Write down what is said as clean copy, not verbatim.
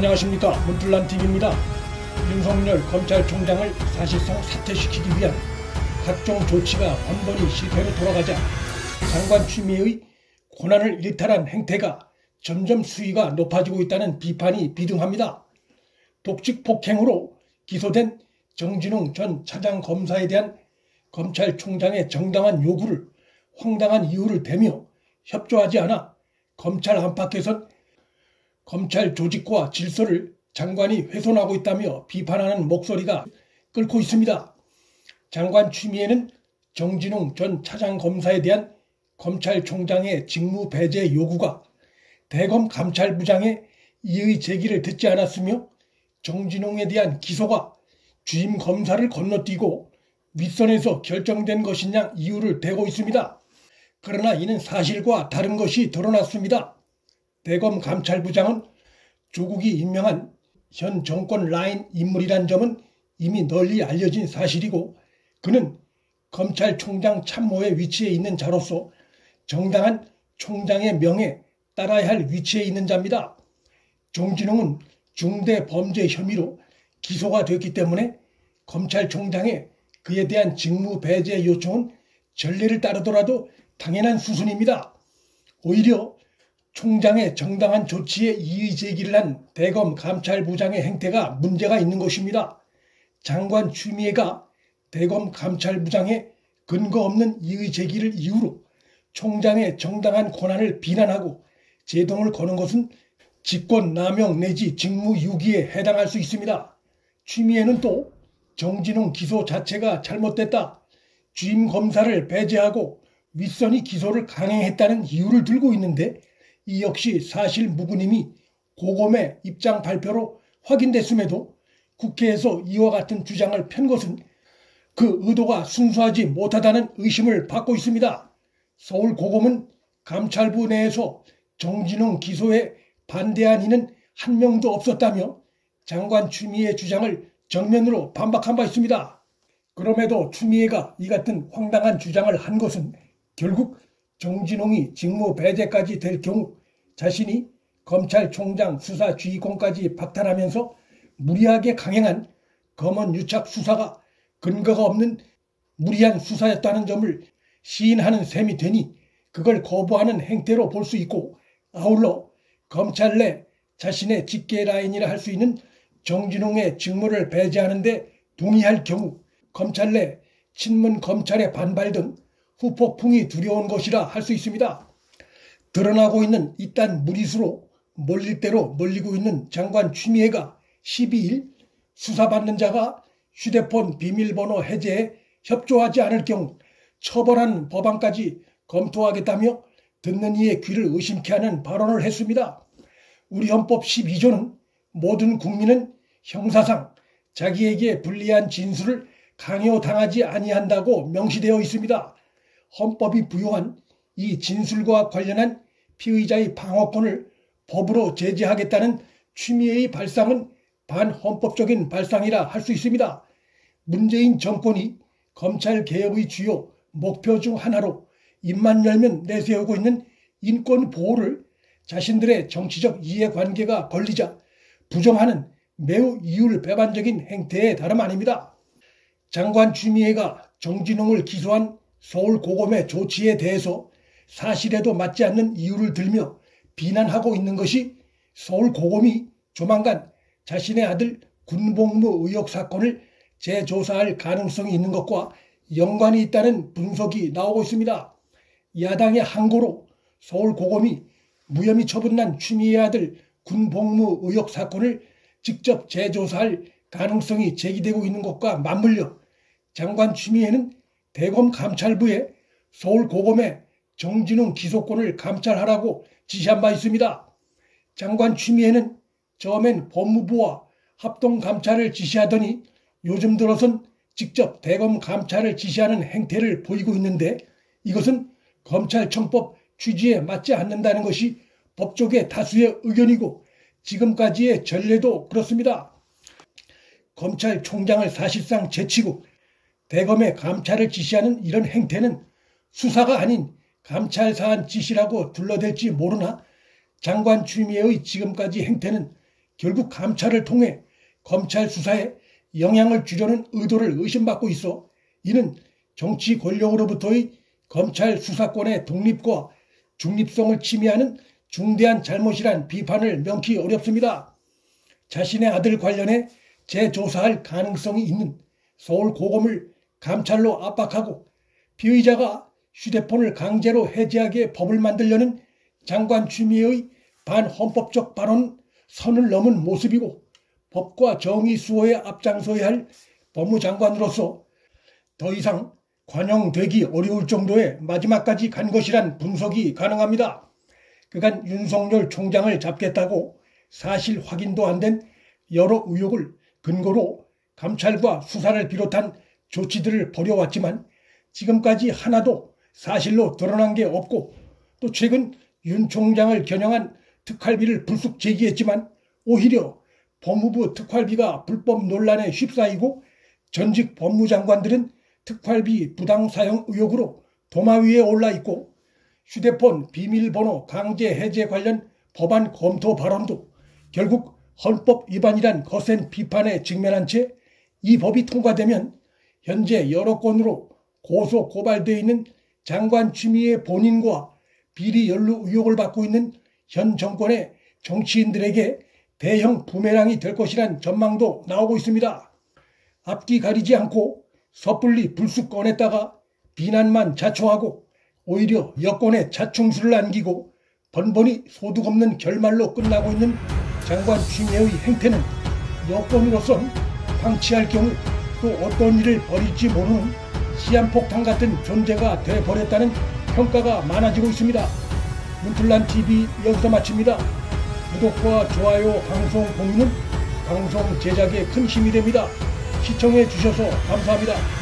안녕하십니까. 문틀란TV입니다. 윤석열 검찰총장을 사실상 사퇴시키기 위한 각종 조치가 번번이 실패로 돌아가자 장관 추미애의 권한을 일탈한 행태가 점점 수위가 높아지고 있다는 비판이 비등합니다. 독직 폭행으로 기소된 정진웅 전 차장검사에 대한 검찰총장의 정당한 요구를 황당한 이유를 대며 협조하지 않아 검찰 안팎에선 검찰 조직과 질서를 장관이 훼손하고 있다며 비판하는 목소리가 끓고 있습니다. 장관 추미애는 정진웅 전 차장검사에 대한 검찰총장의 직무 배제 요구가 대검 감찰부장의 이의 제기를 듣지 않았으며 정진웅에 대한 기소가 주임 검사를 건너뛰고 윗선에서 결정된 것이냐 이유를 대고 있습니다. 그러나 이는 사실과 다른 것이 드러났습니다. 대검 감찰부장은 조국이 임명한 현 정권 라인 인물이란 점은 이미 널리 알려진 사실이고 그는 검찰총장 참모의 위치에 있는 자로서 정당한 총장의 명에 따라야 할 위치에 있는 자입니다. 정진웅은 중대 범죄 혐의로 기소가 됐기 때문에 검찰총장의 그에 대한 직무 배제 요청은 전례를 따르더라도 당연한 수순입니다. 오히려 총장의 정당한 조치에 이의 제기를 한 대검 감찰부장의 행태가 문제가 있는 것입니다. 장관 추미애가 대검 감찰부장의 근거 없는 이의 제기를 이유로 총장의 정당한 권한을 비난하고 제동을 거는 것은 직권남용 내지 직무유기에 해당할 수 있습니다. 추미애는 또 정진웅 기소 자체가 잘못됐다, 주임 검사를 배제하고 윗선이 기소를 강행했다는 이유를 들고 있는데 이 역시 사실 무근임이 고검의 입장 발표로 확인됐음에도 국회에서 이와 같은 주장을 편 것은 그 의도가 순수하지 못하다는 의심을 받고 있습니다. 서울 고검은 감찰부 내에서 정진웅 기소에 반대한 이는 한 명도 없었다며 장관 추미애 주장을 정면으로 반박한 바 있습니다. 그럼에도 추미애가 이 같은 황당한 주장을 한 것은 결국 정진웅이 직무 배제까지 될 경우 자신이 검찰총장 수사지휘권까지 박탈하면서 무리하게 강행한 검언 유착 수사가 근거가 없는 무리한 수사였다는 점을 시인하는 셈이 되니 그걸 거부하는 행태로 볼 수 있고, 아울러 검찰 내 자신의 직계 라인이라 할 수 있는 정진웅의 직무를 배제하는 데 동의할 경우 검찰 내 친문 검찰의 반발 등 후폭풍이 두려운 것이라 할 수 있습니다. 드러나고 있는 이딴 무리수로 몰릴 대로 몰리고 있는 장관 추미애가 12일 수사받는 자가 휴대폰 비밀번호 해제에 협조하지 않을 경우 처벌하는 법안까지 검토하겠다며 듣는 이의 귀를 의심케 하는 발언을 했습니다. 우리 헌법 12조는 모든 국민은 형사상 자기에게 불리한 진술을 강요당하지 아니한다고 명시되어 있습니다. 헌법이 부여한 이 진술과 관련한 피의자의 방어권을 법으로 제재하겠다는 추미애의 발상은 반헌법적인 발상이라 할 수 있습니다. 문재인 정권이 검찰개혁의 주요 목표 중 하나로 입만 열면 내세우고 있는 인권 보호를 자신들의 정치적 이해관계가 걸리자 부정하는 매우 이율배반적인 행태에 다름 아닙니다. 장관 추미애가 정진웅을 기소한 서울고검의 조치에 대해서 사실에도 맞지 않는 이유를 들며 비난하고 있는 것이 서울고검이 조만간 자신의 아들 군복무 의혹 사건을 재조사할 가능성이 있는 것과 연관이 있다는 분석이 나오고 있습니다. 야당의 항고로 서울고검이 무혐의 처분난 추미애 아들 군복무 의혹 사건을 직접 재조사할 가능성이 제기되고 있는 것과 맞물려 장관 추미애는 대검 감찰부에 서울고검의 정진웅 기소권을 감찰하라고 지시한 바 있습니다. 장관 추미애는 처음엔 법무부와 합동감찰을 지시하더니 요즘 들어선 직접 대검 감찰을 지시하는 행태를 보이고 있는데 이것은 검찰청법 취지에 맞지 않는다는 것이 법조계 다수의 의견이고 지금까지의 전례도 그렇습니다. 검찰총장을 사실상 제치고 대검의 감찰을 지시하는 이런 행태는 수사가 아닌 감찰사안 지시라고 둘러댈지 모르나 장관 추미애의 지금까지 행태는 결국 감찰을 통해 검찰 수사에 영향을 주려는 의도를 의심받고 있어 이는 정치 권력으로부터의 검찰 수사권의 독립과 중립성을 침해하는 중대한 잘못이란 비판을 명키 어렵습니다. 자신의 아들 관련해 재조사할 가능성이 있는 서울고검을 감찰로 압박하고 피의자가 휴대폰을 강제로 해제하게 법을 만들려는 장관 추미애의 반헌법적 발언은 선을 넘은 모습이고 법과 정의 수호에 앞장서야 할 법무장관으로서 더 이상 관용되기 어려울 정도의 마지막까지 간 것이란 분석이 가능합니다. 그간 윤석열 총장을 잡겠다고 사실 확인도 안 된 여러 의혹을 근거로 감찰과 수사를 비롯한 조치들을 벌여왔지만 지금까지 하나도 사실로 드러난 게 없고 또 최근 윤 총장을 겨냥한 특활비를 불쑥 제기했지만 오히려 법무부 특활비가 불법 논란에 휩싸이고 전직 법무장관들은 특활비 부당 사용 의혹으로 도마 위에 올라 있고 휴대폰 비밀번호 강제 해제 관련 법안 검토 발언도 결국 헌법 위반이란 거센 비판에 직면한 채 이 법이 통과되면 현재 여러 건으로 고소 고발되어 있는 장관 추미애 본인과 비리 연루 의혹을 받고 있는 현 정권의 정치인들에게 대형 부메랑이 될 것이란 전망도 나오고 있습니다. 앞뒤 가리지 않고 섣불리 불쑥 꺼냈다가 비난만 자초하고 오히려 여권에 자충수를 안기고 번번이 소득 없는 결말로 끝나고 있는 장관 추미애의 행태는 여권으로선 방치할 경우 또 어떤 일을 벌일지 모르는 시한폭탄 같은 존재가 되어버렸다는 평가가 많아지고 있습니다. 문틀란TV 여기서 마칩니다. 구독과 좋아요, 방송 공유는 방송 제작에 큰 힘이 됩니다. 시청해 주셔서 감사합니다.